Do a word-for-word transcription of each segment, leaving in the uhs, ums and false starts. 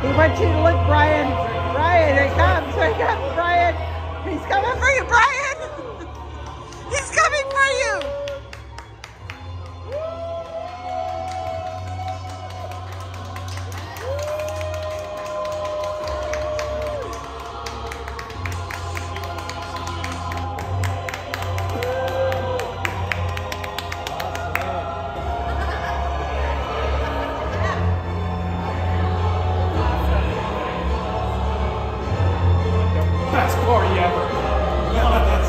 He wants you to look, Brian. Brian, here he comes. Here he comes, Brian. He's coming for you, Brian. He's coming for you. Best party ever. No, that's...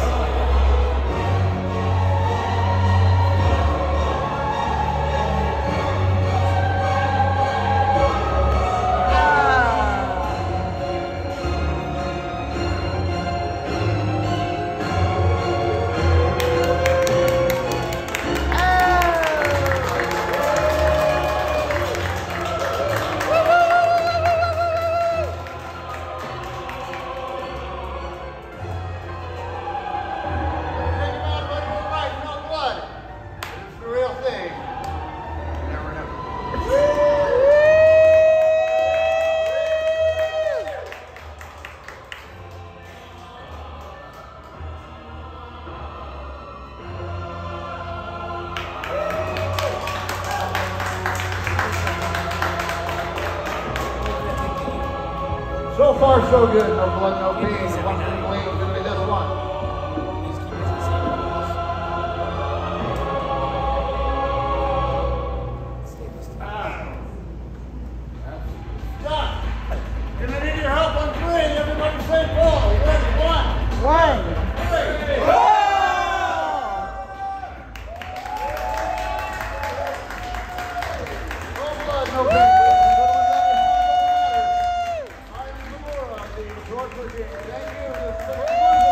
So far, so good. No blood, no pain. One thing clean. It's going to be this one. Stop. Gonna need your help on three. Everybody say ball. You ready? One. One. Three. No blood, no pain. Thank you.